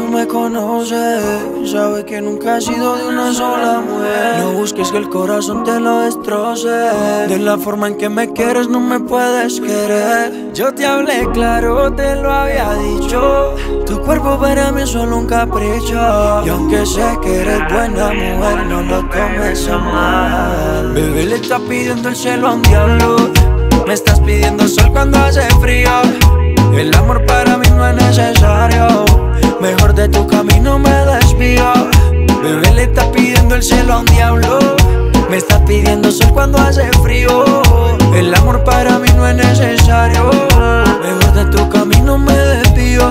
tú me conoces, sabes que nunca he sido de una sola mujer. No busques que el corazón te lo destroce. De la forma en que me quieres no me puedes querer. Yo te hablé claro, te lo había dicho. Tu cuerpo para mí es solo un capricho. Y aunque sé que eres buena mujer, no lo tomes a mal. Bebé, le estás pidiendo el cielo a un diablo. Me estás pidiendo sol cuando hace frío. El amor para mí no es necesario. Mejor de tu camino me desvío. Bebé, le estás pidiendo el cielo a un diablo. Me estás pidiendo sol cuando hace frío. El amor para mí no es necesario. Mejor de tu camino me desvío.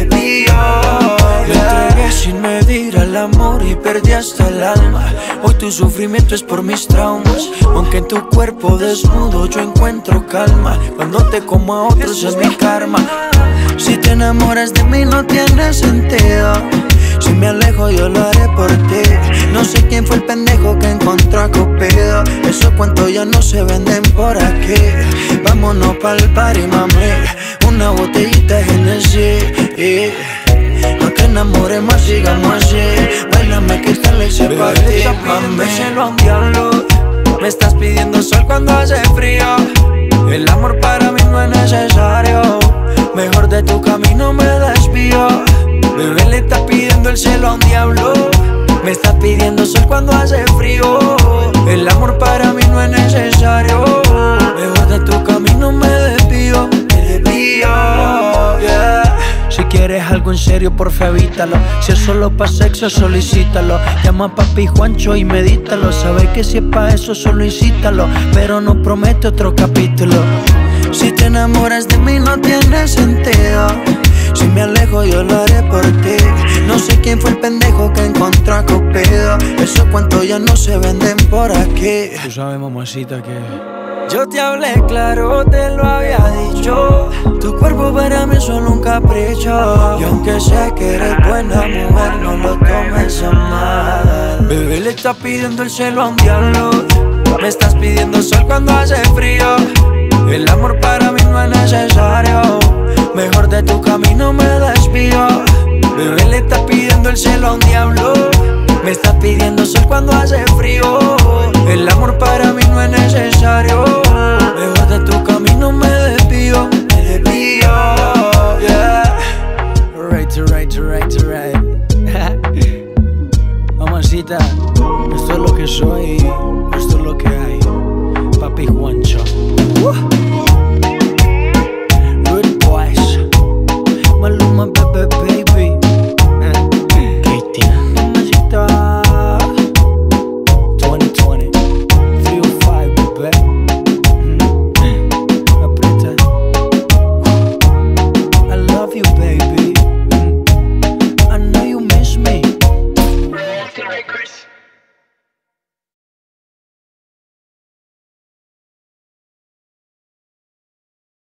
Me entregué sin medir al amor y perdí hasta el alma. Hoy tu sufrimiento es por mis traumas. Aunque en tu cuerpo desnudo yo encuentro calma. Cuando te como a otros es mi karma. Si te enamoras de mí no tiene sentido. Si me alejo yo lo haré por ti. No sé quién fue el pendejo que encontró a Cupido. Esos cuentos ya no se venden por aquí. Vámonos pa'l party, mami. Una botellita de Genesis. No te enamores más, sigamos así. Báilame que esta ley se para ti, mami. Cielo a un diablo. Me estás pidiendo sol cuando hace frío. El amor para mí no es necesario. Mejor de tu camino me desvío. Bebé, le estás pidiendo el cielo a un diablo. Me estás pidiendo sol cuando hace frío. El amor para mí no es necesario. Mejor de tu camino me desvío. Yeah. Si quieres algo en serio, porfa evítalo. Si es solo pa' sexo, solicítalo. Llama a papi Juancho y medítalo. Sabes que si es pa' eso, solo incítalo. Pero no promete otro capítulo. Si te enamoras de mí no tiene sentido. Si me alejo yo lo haré por ti. No sé quién fue el pendejo que encontró a Cupido. Esos cuentos ya no se venden por aquí. Tú sabes, mamacita, que yo te hablé claro, te lo había dicho. Tu cuerpo para mí es solo un capricho. Y aunque sé que eres buena mujer, no lo tomes a mal. Bebé, le estás pidiendo el cielo a un diablo. Me estás pidiendo sol cuando hace frío. El amor para mí no es necesario. Mejor de tu camino me desvío. Bebé, le estás pidiendo el cielo a un diablo. Me estás pidiendo sol cuando hace frío. El amor para mí no es necesario. Mejor de tu camino me desvío. Yeah. Right. Mamacita, esto es lo que soy.